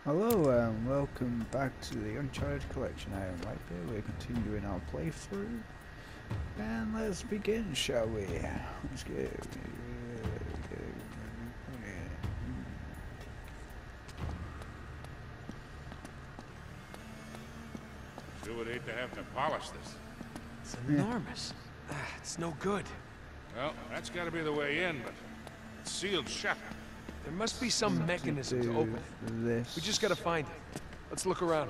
Hello and welcome back to the Uncharted Collection. I am right there. We're continuing our playthrough. And let's begin, shall we? Let's go. Sure would hate to have to polish this. It's enormous. It's no good. Well, that's gotta be the way in, but it's sealed shut. There must be some mechanism to open it. This. We just gotta find it. Let's look around.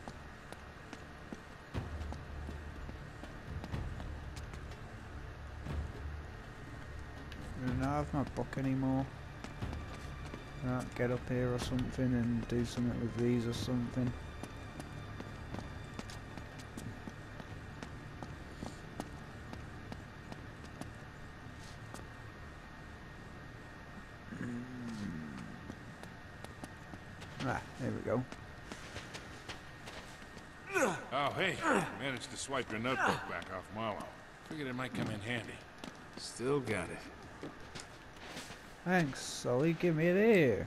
I don't have my book anymore. Right, get up here or something and do something with these or something. Ah, there we go. Oh, hey, managed to swipe your notebook back off Marlowe. Figured it might come in handy. Still got it. Thanks, Sully. Give me it here.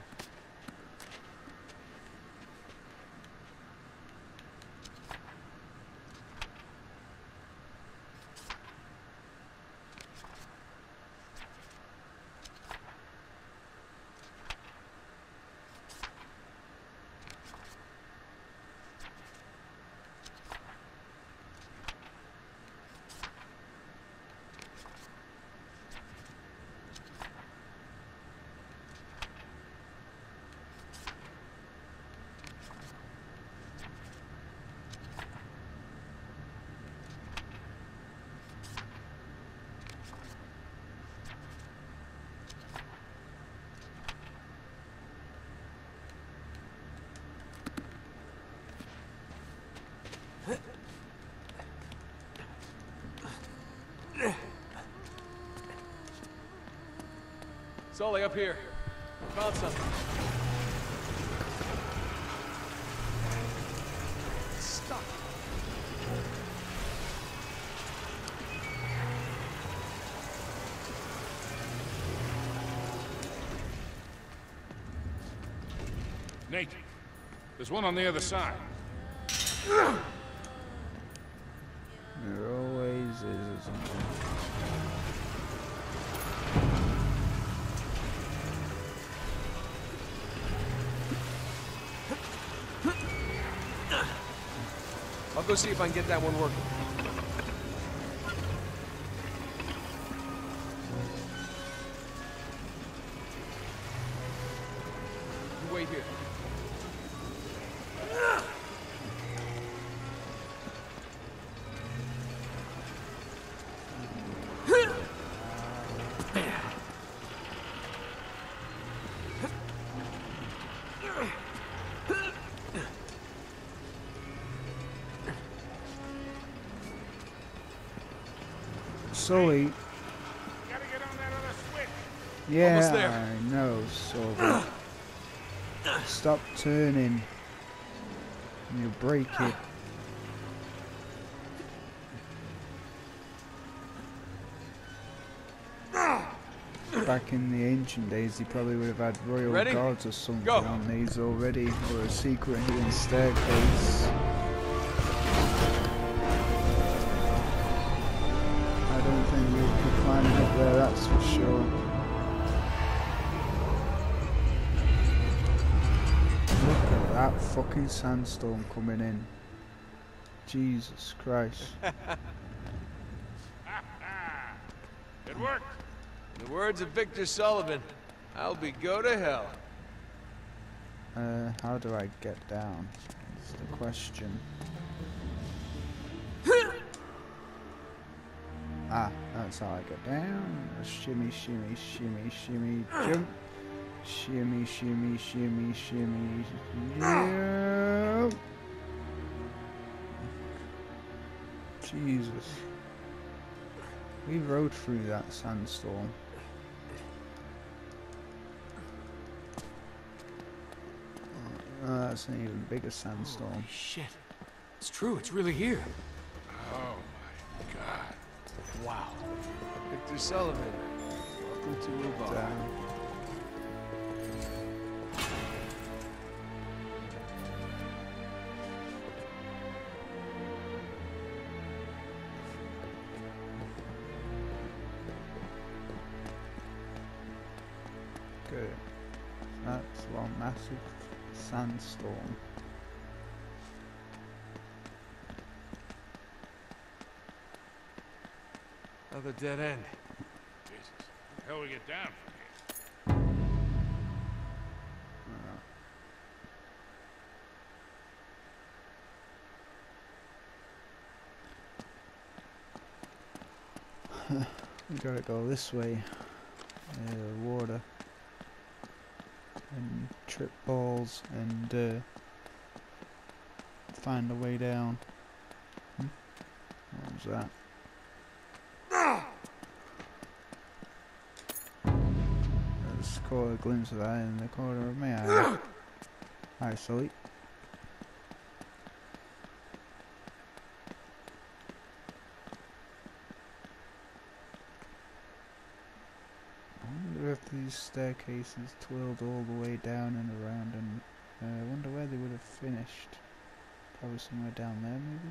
Sully, up here. Found something. It's stuck. Nate, there's one on the other side. There always is, isn't there? I'll go see if I can get that one working. You wait here. Sully. Gotta get on that other switch. Yeah, Almost there. I know, Sully. Stop turning. You break it. Back in the ancient days, he probably would have had royal Ready? guards or something Go. on these already, or a secret hidden staircase. I don't think we could climb up there, that's for sure. Look at that fucking sandstorm coming in. Jesus Christ. It worked. In the words of Victor Sullivan, I'll be go to hell. How do I get down? That's the question. Ah, that's how I get down. Shimmy, shimmy, shimmy, shimmy, jump. Shimmy, shimmy, shimmy, shimmy, jump. Jesus. We rode through that sandstorm. That's an even bigger sandstorm. Holy shit. It's true, it's really here. Oh my God. Wow. Victor Sullivan. Welcome to Uvalde. That's one massive sandstorm. Another dead end. Jesus. How the hell we get down from here? We gotta go this way. Water. And trip balls and find a way down. What was that? I just caught a glimpse of that in the corner of my eye. Hi, Sully. I wonder if these staircases twirled all the way down and around, and I wonder where they would have finished. Probably somewhere down there, maybe?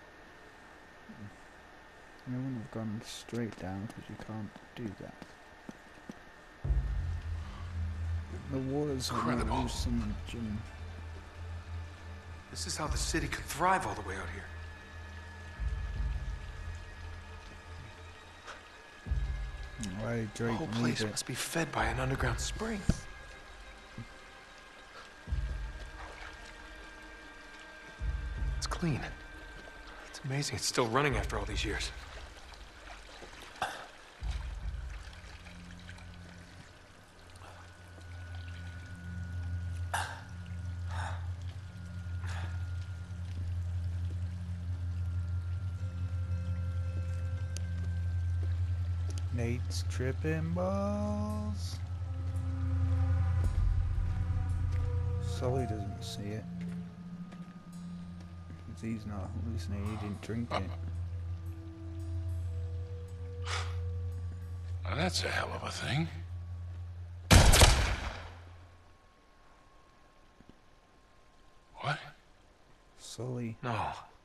I wouldn't have gone straight down because you can't do that. The water's Incredible. loose in the gym. This is how the city could thrive all the way out here. Why did The Drake whole leave place it? must be fed by an underground spring. It's clean. It's amazing it's still running after all these years. Nate's tripping balls. Sully doesn't see it. Because he's not hallucinating, he didn't drink it. Now that's a hell of a thing. What? Sully. No.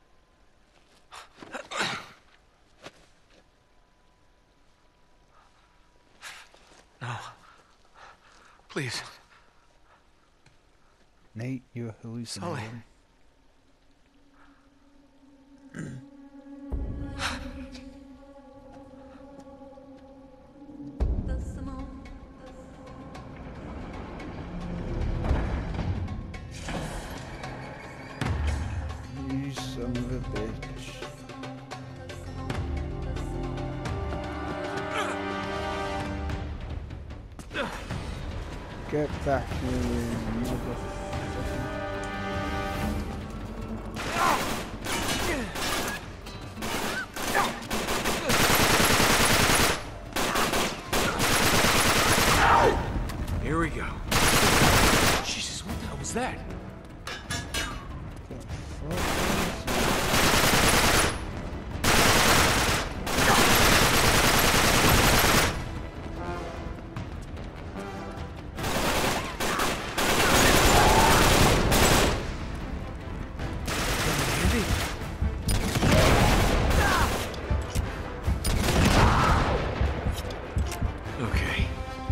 No. Please. Nate, you're hallucinating. You son of a bitch. Get back here, motherfucker. Here we go. Jesus, what the hell was that? The fuck is that? Okay.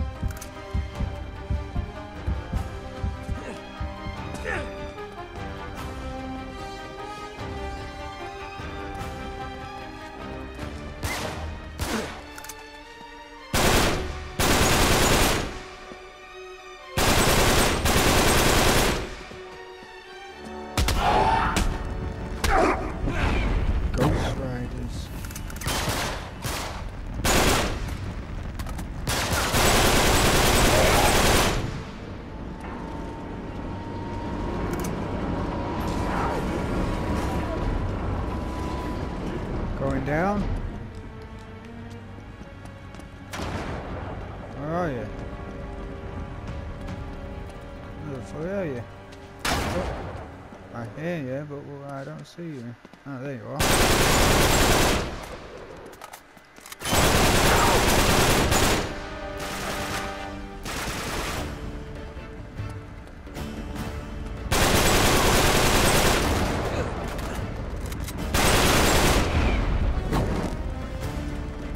Ghost Riders. Going down? Where are you? Where the fuck are you? Oh, I hear you, but I don't see you. Oh, there you are.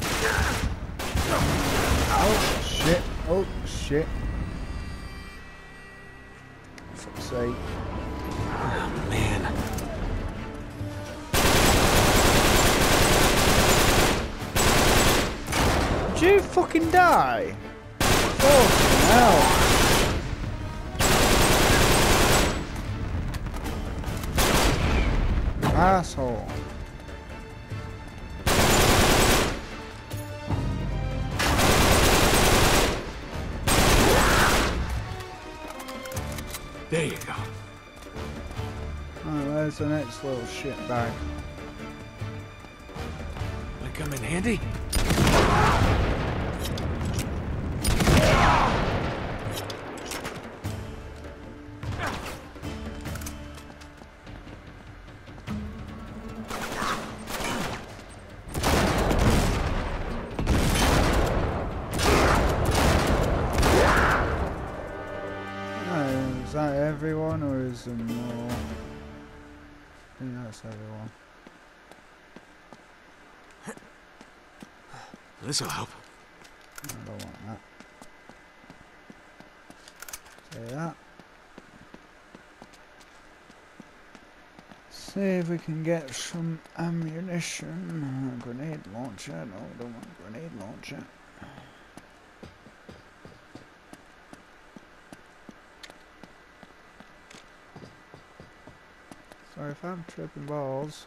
Oh shit, oh shit. sake. Oh, man. Did you fucking die? Fucking hell. Asshole. There you go. Oh, there's the next little shit bag. Might come in handy. Is that everyone or is there more? I think that's everyone. This'll help. I don't want that. Say that. See if we can get some ammunition. A grenade launcher. No, we don't want a grenade launcher. So if I'm tripping balls,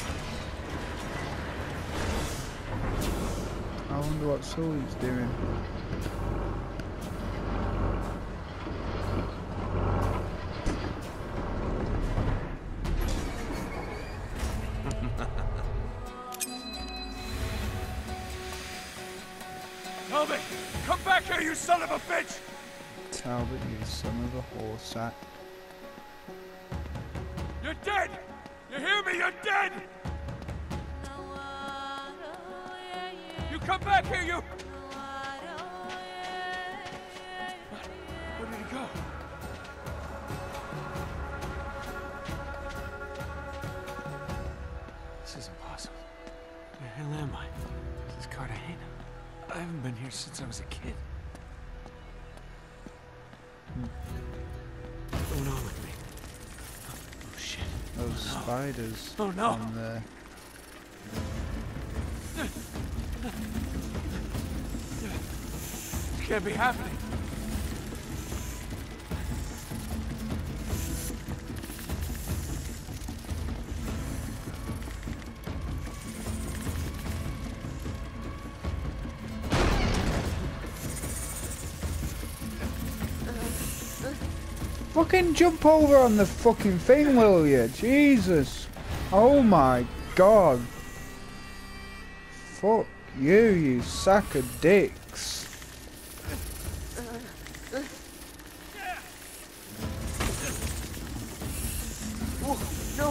I wonder what Sully's doing. Talbot, come back here, you son of a bitch! Talbot, you son of a horse sack. You're dead! You hear me? You're dead! You come back here, you... Where did he go? This is impossible. Where the hell am I? This is Cartagena. I haven't been here since I was a kid. What's going on with me? Oh shit. Those spiders Oh, no. on there. It can't be happening. Fucking jump over on the fucking thing, will you? Jesus. Oh my god. Fuck you, you sack of dicks. Oh, no!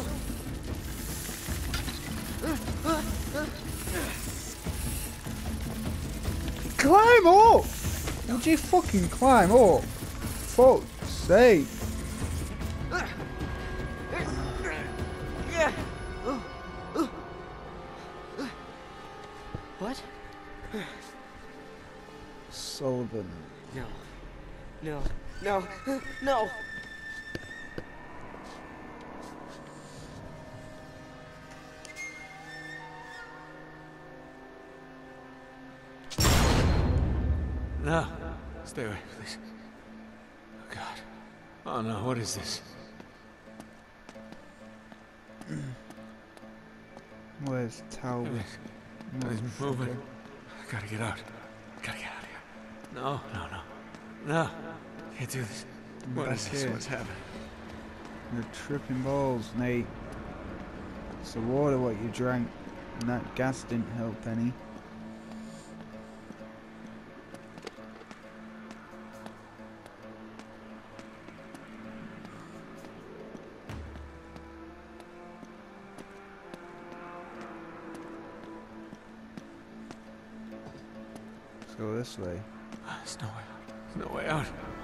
Climb up! Would you fucking climb up? Fuck's sake. What? Sullivan. No. No. No. No! No. Stay away, please. Oh god. Oh no, what is this? Where's Talbot? He's moving. I gotta get out. Gotta get out of here. No, no, no. No. Can't do this. What Back is this? here. What's happening? You're tripping balls, Nate. It's the water what you drank, and that gas didn't help any. Let's go this way. There's no way out. There's no way out.